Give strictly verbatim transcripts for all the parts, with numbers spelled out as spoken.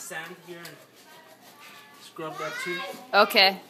sand here and scrub that too. Okay.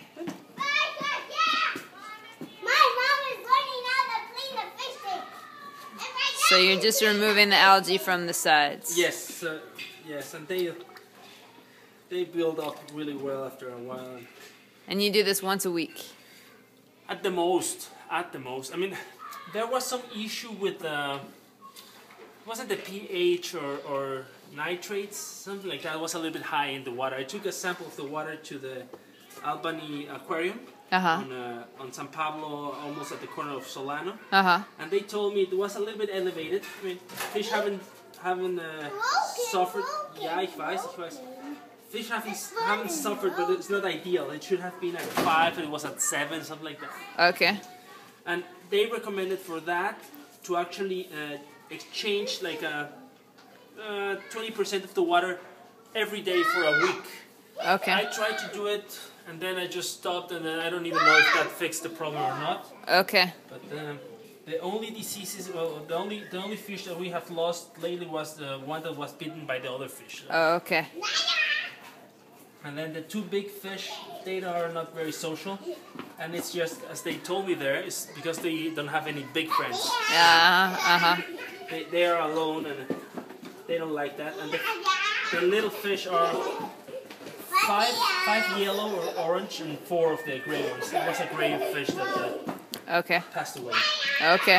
So you're just removing the algae from the sides. Yes, uh, yes, and they they build up really well after a while. And you do this once a week? At the most, at the most. I mean, there was some issue with uh, wasn't the pH or, or nitrates, something like that was a little bit high in the water. I took a sample of the water to the Albany Aquarium. Uh-huh. On, uh, on San Pablo, almost at the corner of Solano, uh-huh. and they told me it was a little bit elevated. I mean, fish haven't haven't uh, suffered. Yeah, ich weiß, ich weiß. Fish haven't haven't suffered, but it's not ideal. It should have been at five, and it was at seven, something like that. Okay. And they recommended for that to actually uh, exchange like a twenty percent of the water every day for a week. Okay. I tried to do it. And then I just stopped, and then I don't even know if that fixed the problem or not. Okay. But um, the only diseases, well, the only the only fish that we have lost lately was the one that was bitten by the other fish. Oh, okay. And then the two big fish, they are not very social, and it's just as they told me there, it's because they don't have any big friends. Yeah. Uh huh. They they are alone, and they don't like that. And the, the little fish are. Five, five yellow or orange, and four of the gray ones. It was a gray fish that uh, okay. passed away. Okay.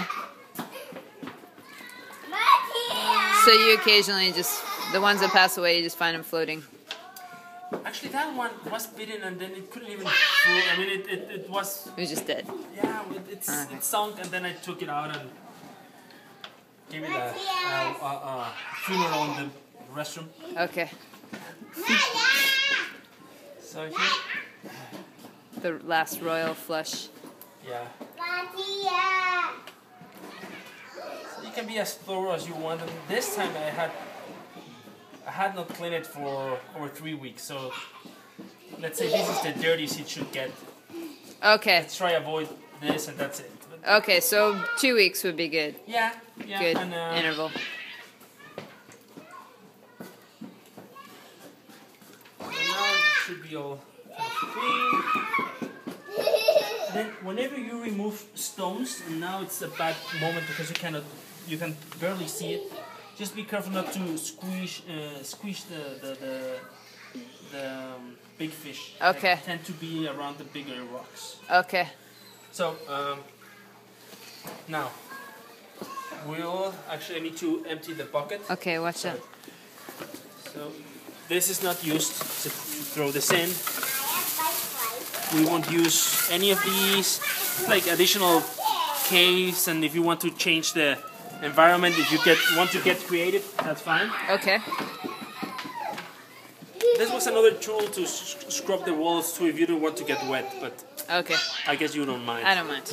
So you occasionally just, the ones that pass away, you just find them floating? Actually, that one was bitten, and then it couldn't even float. I mean, it, it, it was... It was just dead? Yeah, it, it's, okay. It sunk, and then I took it out and gave it a, a, a, a funeral in the restroom. Okay. So here, the last royal flush. Yeah. So you can be as thorough as you want. And this time I had I had not cleaned it for over three weeks. So let's say this is the dirtiest it should get. Okay. Let's try avoid this, and that's it. But okay, so two weeks would be good. Yeah. Yeah. Good and, uh, interval. Should be all clean. Then whenever you remove stones, and now it's a bad moment because you cannot, you can barely see it. Just be careful not to squeeze, uh, squeeze the the the, the um, big fish. Okay. They tend to be around the bigger rocks. Okay. So um, now we'll actually need to empty the bucket. Okay, watch out. So this is not used to throw this in. We won't use any of these, like additional caves, and if you want to change the environment, if you get want to get creative, that's fine. Okay. This was another tool to scrub the walls too if you don't want to get wet, but okay. I guess you don't mind. I don't mind.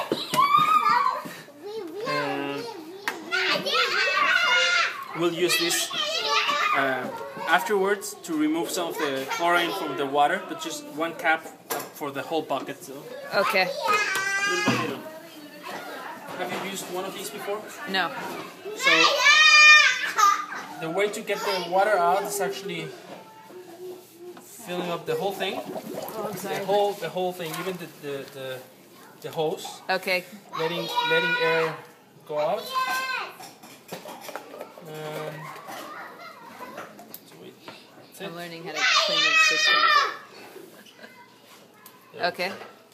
Uh, we'll use this uh, afterwards to remove some of the chlorine from the water, but just one cap for the whole bucket. So. Okay. Little by little. Have you used one of these before? No. So the way to get the water out is actually filling up the whole thing. Oh, I'm sorry. The whole the whole thing, even the the, the, the hose. Okay. Letting letting air go out. Um, so wait, that's it. I'm learning how to clean the system. Yeah. Okay.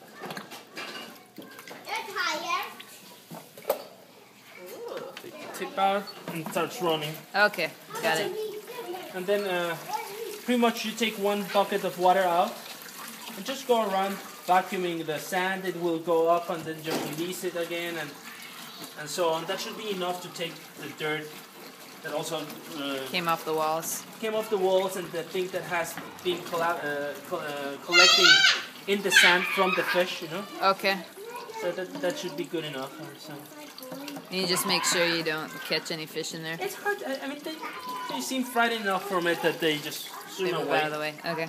Tip out and it starts running. Okay, got it. And then uh, pretty much you take one bucket of water out and just go around vacuuming the sand. It will go up and then just release it again, and and so on. That should be enough to take the dirt that also uh, Came off the walls. came off the walls and the thing that has been colla- uh, co- uh, collecting in the sand from the fish, you know. Okay. So that that should be good enough. So. And you just make sure you don't catch any fish in there. It's hard. I, I mean, they, they seem frightened enough from it that they just swim They move away. out of the way. Okay.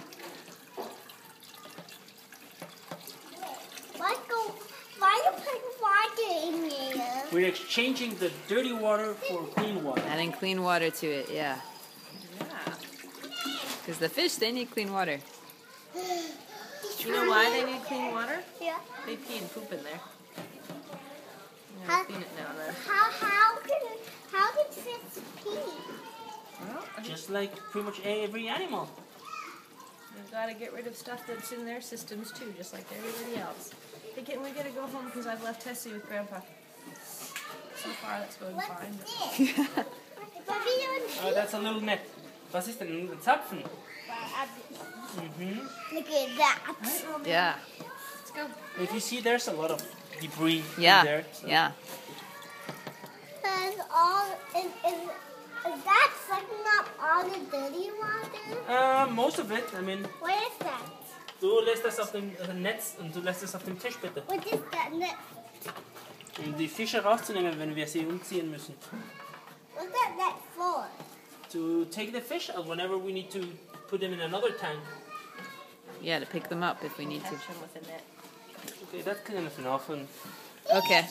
Michael, why are you putting water in here? We're exchanging the dirty water for clean water. Adding clean water to it, yeah. Yeah. Because the fish, they need clean water. You know why they need clean water? Yeah. They pee and poop in there. I'm How, gonna clean it now then. how, how can, how can fish pee? Well, Just like pretty much every animal. we've got to get rid of stuff that's in their systems too, just like everybody else. Hey, can we gotta go home because I've left Tessie with Grandpa. So far, that's going What's fine. this? Bobby, don't Oh, that's a little net. Was ist denn ein Zapfen? Mhm. Look at that. Yeah. Let's go. If you see, there's a lot of debris Yeah. in there. so- Yeah. That's all. Is, is, is that sucking up all the dirty water? Uh, most of it, I mean, What is that? du lässt das auf dem äh, Netz und du lässt es auf dem Tisch bitte. What is that? net? Um die Fische rauszunehmen, wenn wir sie umziehen müssen. What's that net for? To take the fish out whenever we need to put them in another tank. Yeah, to pick them up if we need to. Catch 'em with a net. Okay, that's kind of enough. And Okay.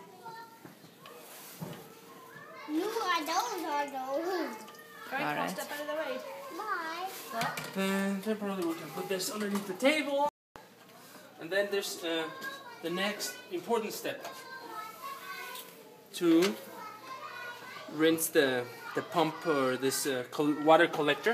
No, I don't know those. Alright, All right. step out of the way. Bye. then temporarily we can put this underneath the table. And then there's uh, the next important step. To rinse the, the pump or this uh, col water collector.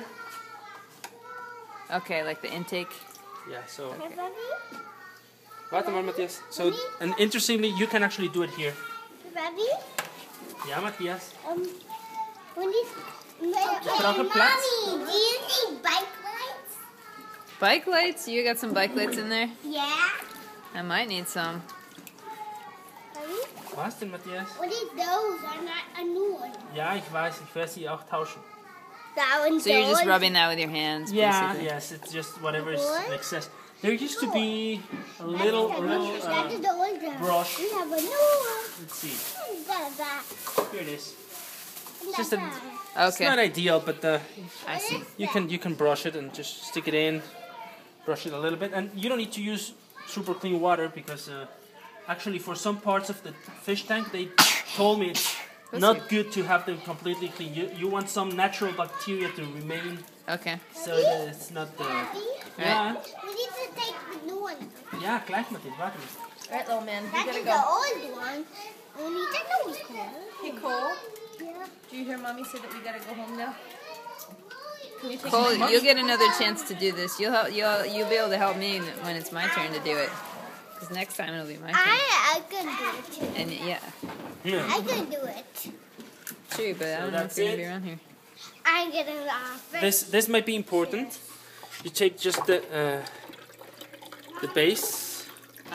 Okay, like the intake. Yeah, so... Hey, Bobby? Warte mal, Matthias. So, and interestingly, you can actually do it here. Hey, Bobby? Ja, Matthias. Um, when is... Hey, brauche Platz. Mommy, do you need bike lights? Bike lights? You got some bike lights in there? Yeah. I might need some. Bobby? Was denn, Matthias? What is those? Are not a new one. Ja, ich weiß. Ich werde sie auch tauschen. That one's So you're just those. rubbing that with your hands, Yeah, basically. yes, it's just whatever is What? excess. There used to be a little, a little, That uh, is the old one. brush. We have a new one. let's see, That, that. here it is. It's just just a- that. It's not Okay. ideal, but uh, I see. you can you can brush it and just stick it in, brush it a little bit, and you don't need to use super clean water because uh, actually for some parts of the fish tank they told me it's not good to have them completely clean. You you want some natural bacteria to remain Okay. so that it's not uh, Daddy, yeah we need to take the new one. yeah gleich Matthias, warte mal. Alright, little man, we That gotta is go. the old one. Only the new one's cool. Hey, Cole, Yeah. do you hear Mommy say that we gotta go home now? Can we take Cole, a you'll get another chance to do this. You'll help, you'll you'll be able to help me when it's my turn to do it. Because next time it'll be my turn. I I can do it too. And yeah, Yeah. I can do it. true, but I don't know if that's you're gonna it? be around here. I'm gonna laugh. This this might be important. You take just the uh, the base.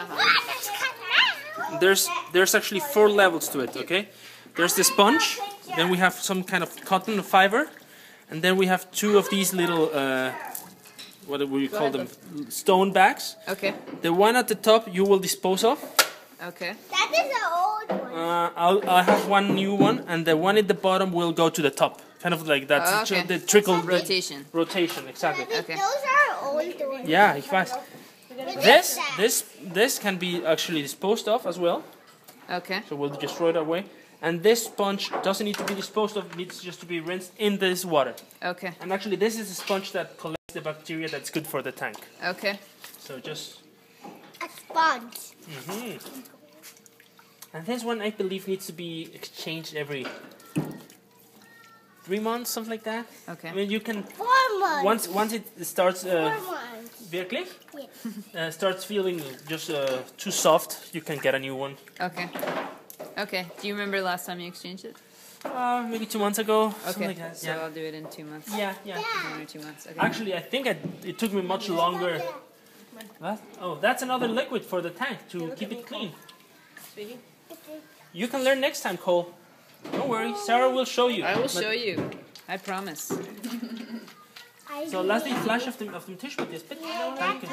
There's there's actually four levels to it. Okay, there's the sponge. Then we have some kind of cotton fiber, and then we have two of these little uh, what do we call them? Stone bags. Okay. The one at the top you will dispose of. Okay. That is the old one. Uh, I'll I have one new one, and the one at the bottom will go to the top. Kind of like that. Oh, okay. The trickle Rotation. rotation exactly. Okay. Those are old ones. Yeah, ich weiß. What This is that? this this can be actually disposed of as well. Okay. So we'll just throw it away. And this sponge doesn't need to be disposed of, it needs just to be rinsed in this water. Okay. And actually this is a sponge that collects the bacteria that's good for the tank. Okay. So just... A sponge. hmm And this one I believe needs to be exchanged every three months, something like that. Okay. I mean you can... Four months. Once once it starts... Four Uh, months. wirklich? Yeah. Uh, starts feeling just uh, too soft, you can get a new one. Okay. Okay. Do you remember the last time you exchanged it? Uh, maybe two months ago, Okay. something like that. So Yeah. I'll do it in two months. Yeah, yeah. One or two months. Okay. Actually, I think I, it took me much longer. What? Oh, that's another liquid for the tank to keep it clean. Sweetie? You can learn next time, Cole. Don't worry, Sarah will show you. I will But- show you. I promise. I So lass dich Fleisch auf dem, auf dem Tisch mit dir, bitte. Danke.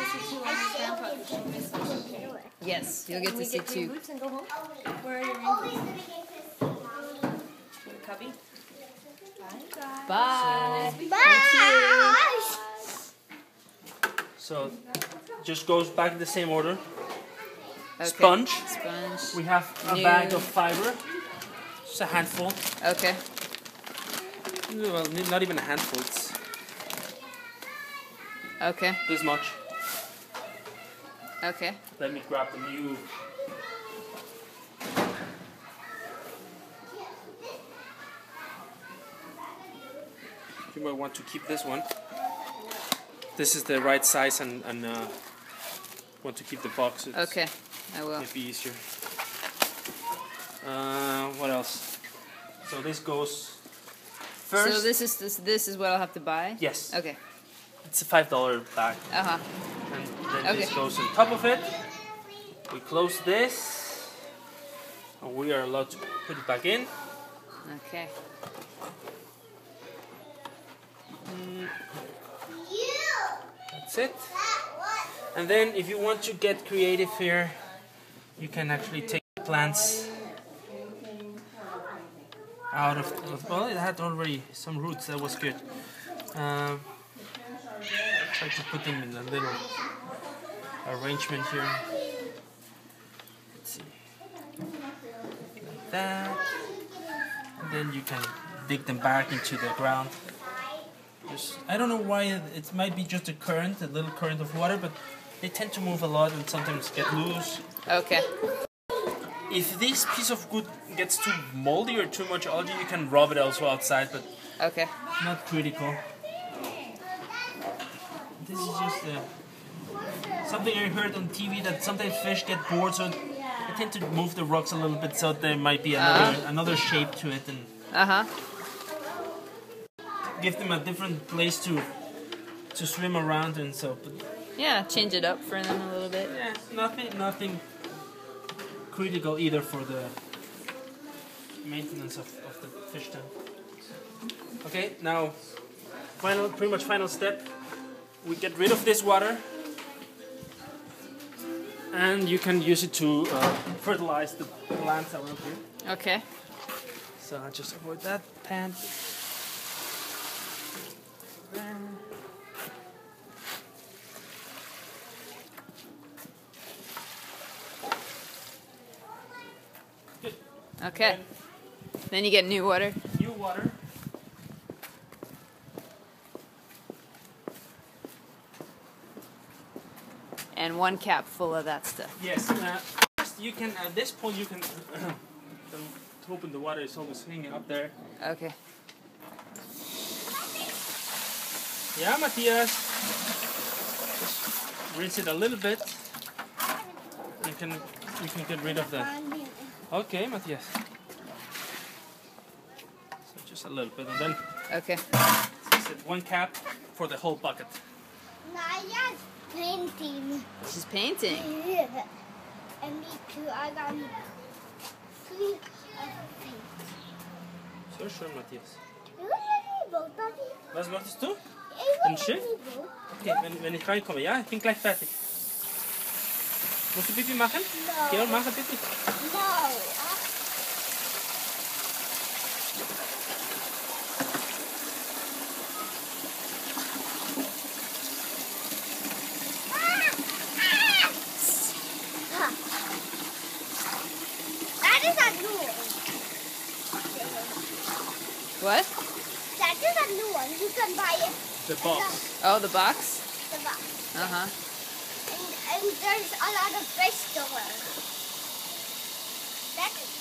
Yes, you'll get Can to we see get clean two. boots and go home? Where are your rain always boots? gonna get this. To the cubby? Bye. Bye. So, just goes back in the same order. Okay. Sponge. Sponge. We have a New. bag of fiber. Just a handful. Okay. Well, not even a handful. It's Okay. This much. Okay. Let me grab the new. You might want to keep this one. This is the right size, and, and uh, want to keep the box. It's Okay, I will. It'd be easier. Uh, what else? So this goes first. So this is this this is what I'll have to buy? Yes. Okay. It's a five dollar bag. Uh huh. And then Okay. this goes on top of it. We close this. And we are allowed to put it back in. Okay. That's it. And then if you want to get creative here, you can actually take plants out of, of well, it had already some roots, that was good. Um, try to put them in a little arrangement here. Let's see. Like that. And then you can dig them back into the ground. Just, I don't know why, it might be just a current, a little current of water, but they tend to move a lot and sometimes get loose. Okay. If this piece of wood gets too moldy or too much algae, you can rub it also outside, but Okay. not critical. This is just uh, something I heard on T V, that sometimes fish get bored, so they tend to move the rocks a little bit, so there might be another Uh-huh. another shape to it, and Uh huh. give them a different place to to swim around and so. But Yeah, change it up for them a little bit. yeah, nothing nothing critical either for the maintenance of, of the fish tank. Okay, now final, pretty much final step. We get rid of this water, and you can use it to uh, fertilize the plants around here. Okay. So I'll just avoid that pan. Good. Okay. Then you get new water. New water. And one cap full of that stuff. Yes. Uh, first you can at this point you can to open the water is always hanging up there. Okay. Yeah, Matthias. Just rinse it a little bit. You can you can get rid of that. Okay, Matthias. So just a little bit, and then Okay. that's it, one cap for the whole bucket. Naya's painting. She's painting. Yeah. And me too. I got three of paint. So schön, Matthias. You want both, Daddy? Was möchtest du? Ich Ein will Schiff? both. Okay, wenn, wenn ich reinkomme. Ja, ich bin gleich fertig. Musst du Pipi machen? No. Geh und mache Pipi. No. That is a new one. What? That is a new one. You can buy it. The box. Oh, the box? The box. Uh huh. And, and there's a lot of vegetables. That is.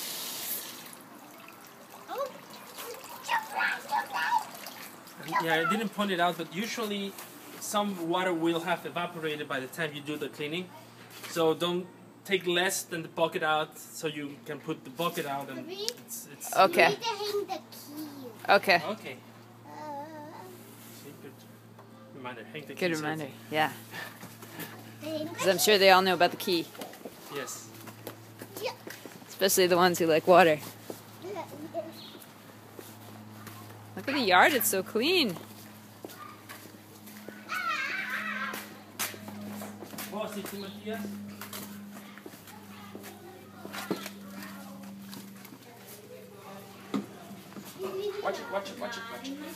Oh. Yeah, I didn't point it out, but usually some water will have evaporated by the time you do the cleaning. So don't take less than the bucket out, so you can put the bucket out and it's, it's Okay. You need to hang the key. Okay. okay. Uh, See, good reminder. Hang the Good keys reminder. out. Yeah. hang Because the I'm sure they all know about the key. Yes. key. Especially the ones who like water. Yeah. Look at the yard. It's so clean. Vorsichtig, Matthias. Watch it, watch it, watch it, watch it.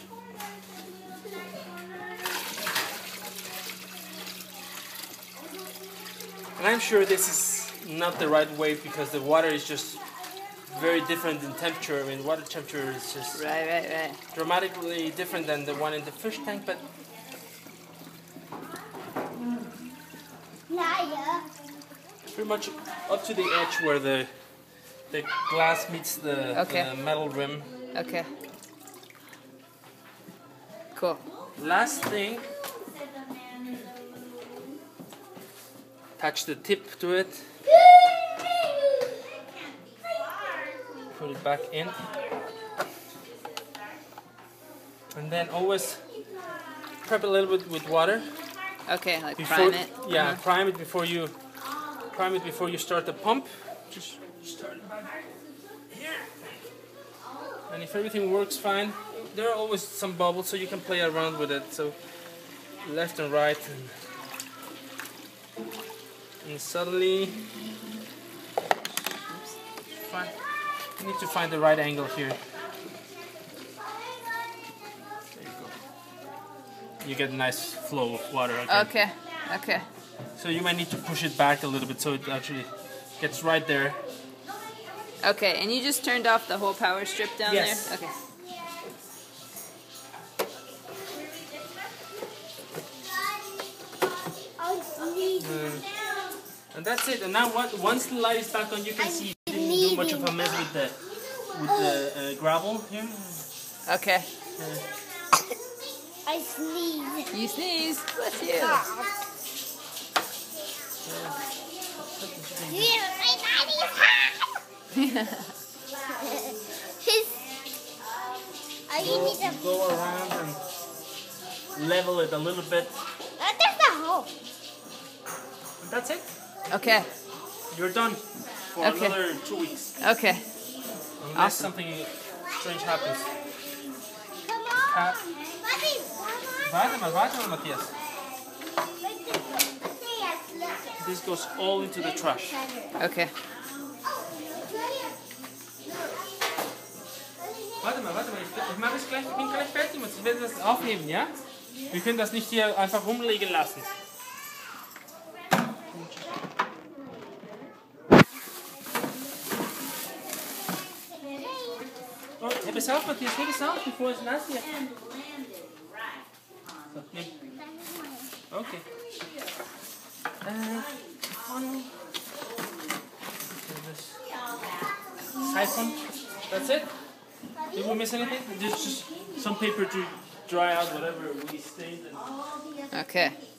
And I'm sure this is not the right way because the water is just very different in temperature. I mean, water temperature is just Right, right, right. dramatically different than the one in the fish tank, but Liar. Pretty much up to the edge where the the glass meets the, Okay. the metal rim. Okay. Cool. Last thing, attach the tip to it. Put it back in. And then always prep a little bit with water. Okay, like Before, prime it. Yeah, Uh-huh. prime it before you prime it before you start the pump. Just start it back here. And if everything works fine, there are always some bubbles, so you can play around with it. So left and right, and, and suddenly, oops, find, you need to find the right angle here. There you go. You get a nice flow of water. Okay. Okay. Okay. So you might need to push it back a little bit so it actually gets right there. Okay, and you just turned off the whole power strip down Yes. there? Okay. Mm. And that's it. And now what, once the light is back on, you can see it didn't do much of a mess with the with the uh, gravel here. Okay. Uh, I sneeze. You sneeze. Bless you. Yeah, my daddy's hat. His. I go, need to. go around and level it a little bit. Uh, That's the hole. And that's it. Okay. You're done for Okay. another two weeks. Okay. Unless Awesome. something strange happens. Come Cat. on. Daddy, Warte mal, warte mal, Matthias. Matthias, look. This goes all into the trash. Okay. Warte mal, warte mal, ich, ich mache es gleich, ich bin gleich fertig, ich werde das aufheben, ja? Wir können das nicht hier einfach rumliegen lassen. Oh, heb es auf, Matthias, heb es auf, bevor es nass wird. So, nimm. Okay. Äh, Siphon. Siphon. That's it. Did we miss anything? There's just some paper to dry out whatever we stained. And Okay.